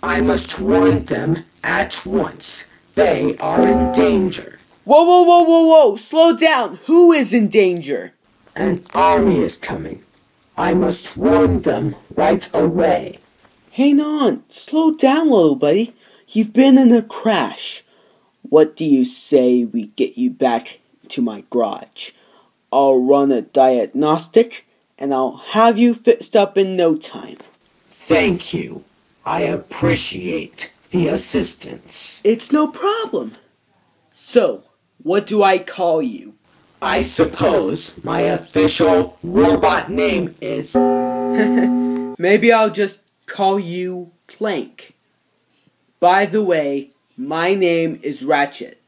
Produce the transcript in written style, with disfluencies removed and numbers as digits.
I must warn them at once. They are in danger. Whoa, whoa, whoa, whoa, whoa! Slow down! Who is in danger? An army is coming. I must warn them right away. Hang on! Slow down, little buddy. You've been in a crash. What do you say we get you back to my garage? I'll run a diagnostic, and I'll have you fixed up in no time. Thank you. I appreciate the assistance. It's no problem. So, what do I call you? I suppose my official robot name is... Maybe I'll just call you Clank. By the way, my name is Ratchet.